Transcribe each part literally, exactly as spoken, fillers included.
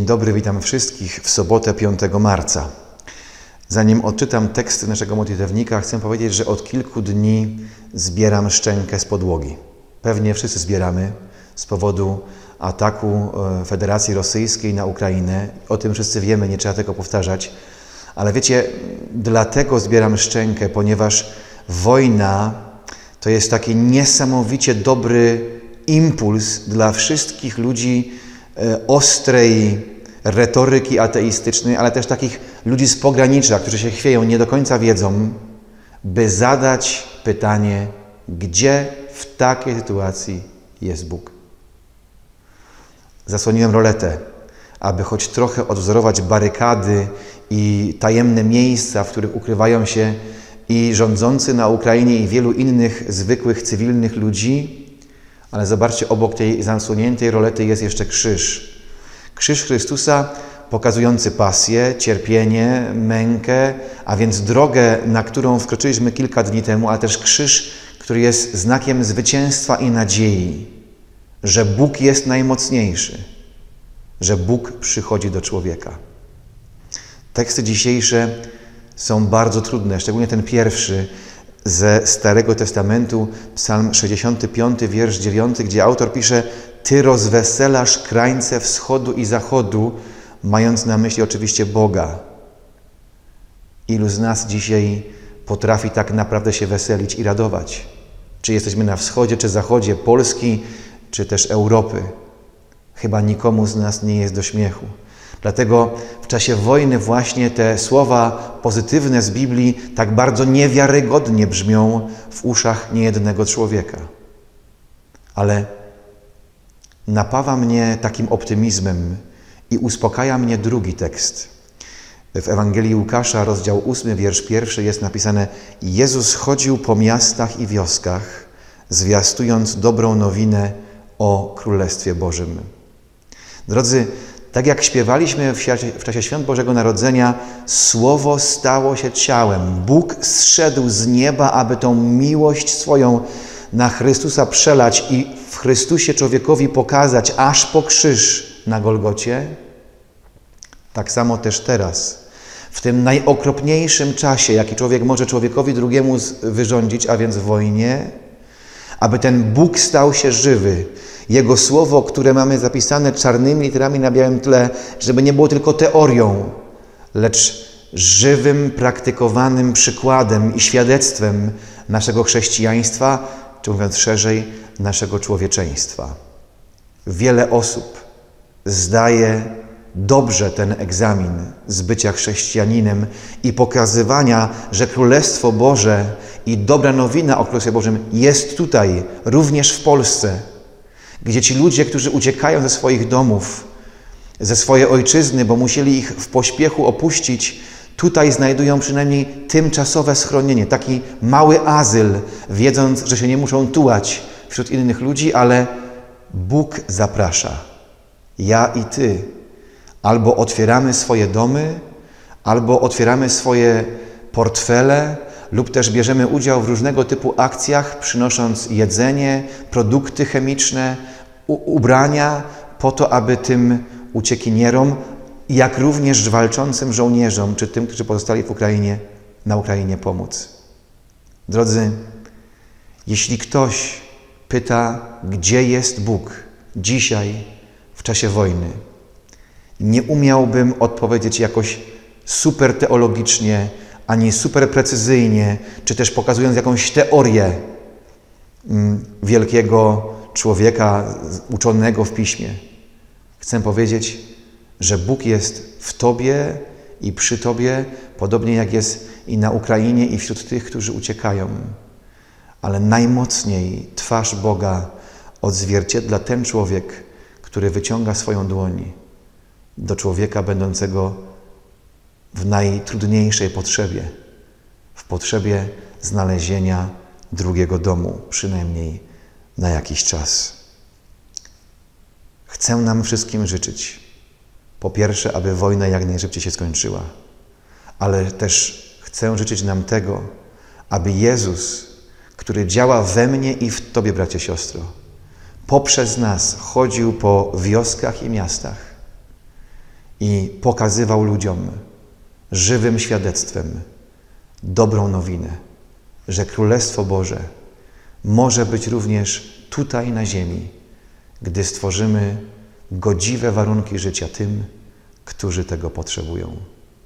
Dzień dobry, witam wszystkich w sobotę piątego marca. Zanim odczytam teksty naszego modlitewnika, chcę powiedzieć, że od kilku dni zbieram szczękę z podłogi. Pewnie wszyscy zbieramy z powodu ataku Federacji Rosyjskiej na Ukrainę. O tym wszyscy wiemy, nie trzeba tego powtarzać. Ale wiecie, dlatego zbieram szczękę, ponieważ wojna to jest taki niesamowicie dobry impuls dla wszystkich ludzi ostrej retoryki ateistycznej, ale też takich ludzi z pogranicza, którzy się chwieją, nie do końca wiedzą, by zadać pytanie, gdzie w takiej sytuacji jest Bóg. Zasłoniłem roletę, aby choć trochę odwzorować barykady i tajemne miejsca, w których ukrywają się i rządzący na Ukrainie i wielu innych zwykłych, cywilnych ludzi. Ale zobaczcie, obok tej zasłoniętej rolety jest jeszcze krzyż. Krzyż Chrystusa pokazujący pasję, cierpienie, mękę, a więc drogę, na którą wkroczyliśmy kilka dni temu, ale też krzyż, który jest znakiem zwycięstwa i nadziei, że Bóg jest najmocniejszy, że Bóg przychodzi do człowieka. Teksty dzisiejsze są bardzo trudne, szczególnie ten pierwszy ze Starego Testamentu, Psalm sześćdziesiąty piąty, wiersz dziewiąty, gdzie autor pisze: Ty rozweselasz krańce wschodu i zachodu, mając na myśli oczywiście Boga. Ilu z nas dzisiaj potrafi tak naprawdę się weselić i radować? Czy jesteśmy na wschodzie, czy zachodzie Polski, czy też Europy? Chyba nikomu z nas nie jest do śmiechu. Dlatego w czasie wojny właśnie te słowa pozytywne z Biblii tak bardzo niewiarygodnie brzmią w uszach niejednego człowieka. Ale napawa mnie takim optymizmem i uspokaja mnie drugi tekst. W Ewangelii Łukasza, rozdział ósmy, wiersz pierwszy jest napisane: Jezus chodził po miastach i wioskach, zwiastując dobrą nowinę o Królestwie Bożym. Drodzy, tak jak śpiewaliśmy w, w czasie Świąt Bożego Narodzenia, Słowo stało się ciałem. Bóg zszedł z nieba, aby tą miłość swoją na Chrystusa przelać i w Chrystusie człowiekowi pokazać aż po krzyż na Golgocie. Tak samo też teraz, w tym najokropniejszym czasie, jaki człowiek może człowiekowi drugiemu wyrządzić, a więc w wojnie, aby ten Bóg stał się żywy. Jego Słowo, które mamy zapisane czarnymi literami na białym tle, żeby nie było tylko teorią, lecz żywym, praktykowanym przykładem i świadectwem naszego chrześcijaństwa, czy mówiąc szerzej, naszego człowieczeństwa. Wiele osób zdaje dobrze ten egzamin z bycia chrześcijaninem i pokazywania, że Królestwo Boże i dobra nowina o Królestwie Bożym jest tutaj, również w Polsce, gdzie ci ludzie, którzy uciekają ze swoich domów, ze swojej ojczyzny, bo musieli ich w pośpiechu opuścić, tutaj znajdują przynajmniej tymczasowe schronienie, taki mały azyl, wiedząc, że się nie muszą tułać wśród innych ludzi, ale Bóg zaprasza. Ja i Ty. Albo otwieramy swoje domy, albo otwieramy swoje portfele, lub też bierzemy udział w różnego typu akcjach, przynosząc jedzenie, produkty chemiczne, ubrania, po to, aby tym uciekinierom, jak również walczącym żołnierzom, czy tym, którzy pozostali w Ukrainie, na Ukrainie pomóc. Drodzy, jeśli ktoś pyta, gdzie jest Bóg dzisiaj, w czasie wojny, nie umiałbym odpowiedzieć jakoś super teologicznie, ani super precyzyjnie, czy też pokazując jakąś teorię mm, wielkiego człowieka uczonego w Piśmie. Chcę powiedzieć, że Bóg jest w Tobie i przy Tobie, podobnie jak jest i na Ukrainie i wśród tych, którzy uciekają. Ale najmocniej twarz Boga odzwierciedla ten człowiek, który wyciąga swoją dłoń do człowieka będącego w najtrudniejszej potrzebie, w potrzebie znalezienia drugiego domu, przynajmniej na jakiś czas. Chcę nam wszystkim życzyć, po pierwsze, aby wojna jak najszybciej się skończyła, ale też chcę życzyć nam tego, aby Jezus, który działa we mnie i w Tobie, bracie, siostro, poprzez nas chodził po wioskach i miastach i pokazywał ludziom żywym świadectwem dobrą nowinę, że Królestwo Boże może być również tutaj na ziemi, gdy stworzymy godziwe warunki życia tym, którzy tego potrzebują.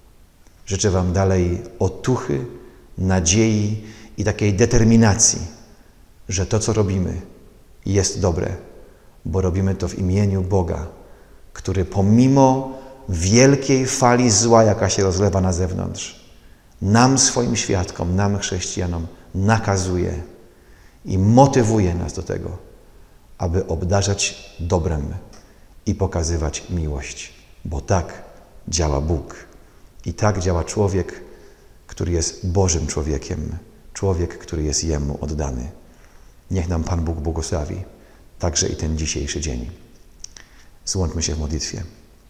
Życzę Wam dalej otuchy, nadziei i takiej determinacji, że to, co robimy, jest dobre, bo robimy to w imieniu Boga, który pomimo wielkiej fali zła, jaka się rozlewa na zewnątrz, nam, swoim świadkom, nam, chrześcijanom, nakazuje i motywuje nas do tego, aby obdarzać dobrem i pokazywać miłość, bo tak działa Bóg i tak działa człowiek, który jest Bożym człowiekiem, człowiek, który jest Jemu oddany. Niech nam Pan Bóg błogosławi, także i ten dzisiejszy dzień. Złączmy się w modlitwie.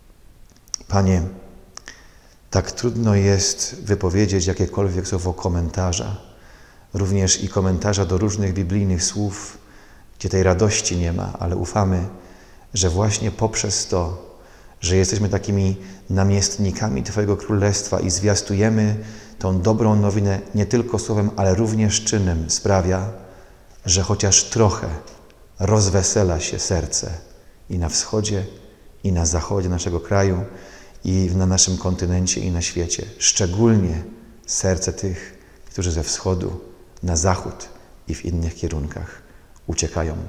Panie, tak trudno jest wypowiedzieć jakiekolwiek słowo komentarza, również i komentarza do różnych biblijnych słów, gdzie tej radości nie ma, ale ufamy, że właśnie poprzez to, że jesteśmy takimi namiestnikami Twojego Królestwa i zwiastujemy tą dobrą nowinę nie tylko słowem, ale również czynem, sprawia, że chociaż trochę rozwesela się serce i na wschodzie, i na zachodzie naszego kraju, i na naszym kontynencie, i na świecie. Szczególnie serce tych, którzy ze wschodu na zachód i w innych kierunkach uciekają.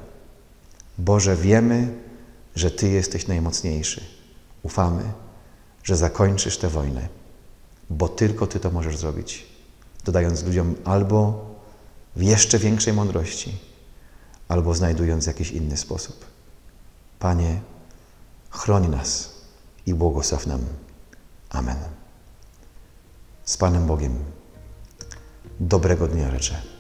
Boże, wiemy, że Ty jesteś najmocniejszy. Ufamy, że zakończysz tę wojnę, bo tylko Ty to możesz zrobić, dodając ludziom albo w jeszcze większej mądrości, albo znajdując jakiś inny sposób. Panie, chroń nas i błogosław nam. Amen. Z Panem Bogiem. Dobrego dnia życzę.